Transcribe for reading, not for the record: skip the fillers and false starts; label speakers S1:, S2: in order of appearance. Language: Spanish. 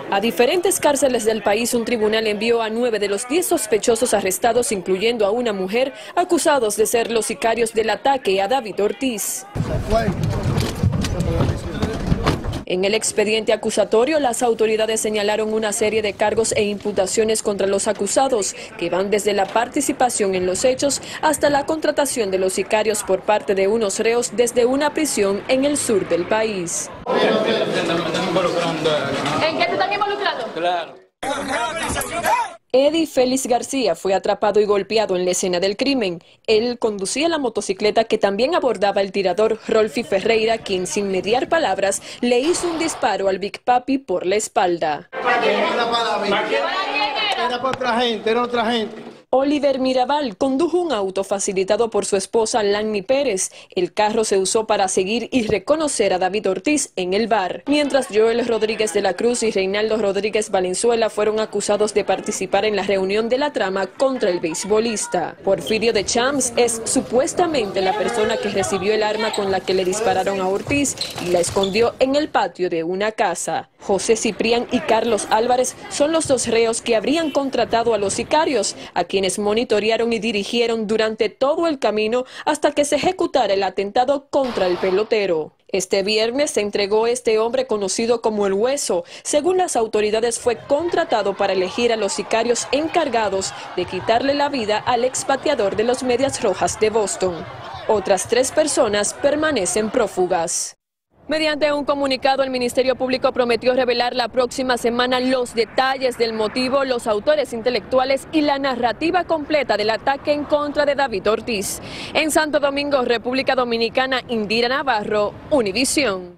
S1: A diferentes cárceles del país, un tribunal envió a 9 de los 10 sospechosos arrestados, incluyendo a una mujer, acusados de ser los sicarios del ataque a David Ortiz. En el expediente acusatorio, las autoridades señalaron una serie de cargos e imputaciones contra los acusados, que van desde la participación en los hechos hasta la contratación de los sicarios por parte de unos reos desde una prisión en el sur del país.
S2: ¿En qué te están involucrando?
S3: Claro.
S1: Eddie Félix García fue atrapado y golpeado en la escena del crimen. Él conducía la motocicleta que también abordaba el tirador Rolfi Ferreira, quien sin mediar palabras le hizo un disparo al Big Papi por la espalda.
S4: Era para otra gente.
S1: Oliver Mirabal condujo un auto facilitado por su esposa Lanny Pérez. El carro se usó para seguir y reconocer a David Ortiz en el bar, mientras Joel Rodríguez de la Cruz y Reinaldo Rodríguez Valenzuela fueron acusados de participar en la reunión de la trama contra el beisbolista. Porfirio de Champs es supuestamente la persona que recibió el arma con la que le dispararon a Ortiz y la escondió en el patio de una casa. José Ciprián y Carlos Álvarez son los dos reos que habrían contratado a los sicarios, a quienes monitorearon y dirigieron durante todo el camino hasta que se ejecutara el atentado contra el pelotero. Este viernes se entregó este hombre conocido como El Hueso. Según las autoridades, fue contratado para elegir a los sicarios encargados de quitarle la vida al exbateador de los Medias Rojas de Boston. Otras 3 personas permanecen prófugas. Mediante un comunicado, el Ministerio Público prometió revelar la próxima semana los detalles del motivo, los autores intelectuales y la narrativa completa del ataque en contra de David Ortiz. En Santo Domingo, República Dominicana, Indira Navarro, Univisión.